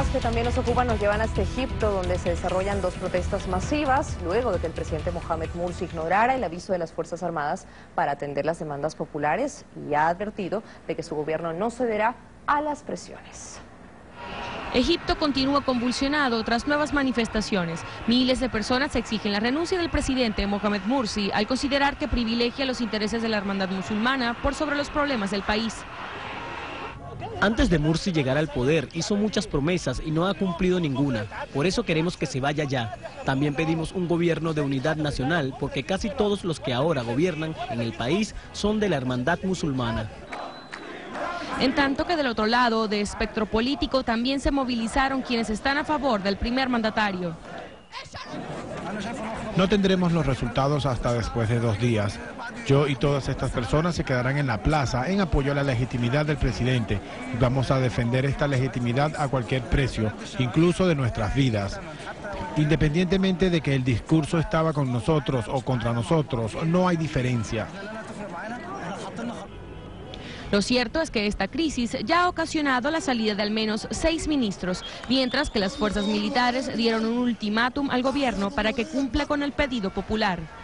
temas que también nos ocupan nos llevan hasta Egipto, donde se desarrollan dos protestas masivas, luego de que el presidente Mohamed Morsi ignorara el aviso de las Fuerzas Armadas para atender las demandas populares y ha advertido de que su gobierno no cederá a las presiones. Egipto continúa convulsionado tras nuevas manifestaciones. Miles de personas exigen la renuncia del presidente Mohamed Morsi al considerar que privilegia los intereses de la hermandad musulmana por sobre los problemas del país. Antes de Morsi llegar al poder, hizo muchas promesas y no ha cumplido ninguna. Por eso queremos que se vaya ya. También pedimos un gobierno de unidad nacional, porque casi todos los que ahora gobiernan en el país son de la hermandad musulmana. En tanto que del otro lado de espectro político también se movilizaron quienes están a favor del primer mandatario. No tendremos los resultados hasta después de 2 días. Yo y todas estas personas se quedarán en la plaza en apoyo a la legitimidad del presidente. Vamos a defender esta legitimidad a cualquier precio, incluso de nuestras vidas. Independientemente de que el discurso estaba con nosotros o contra nosotros, no hay diferencia. Lo cierto es que esta crisis ya ha ocasionado la salida de al menos 6 ministros, mientras que las fuerzas militares dieron un ultimátum al gobierno para que cumpla con el pedido popular.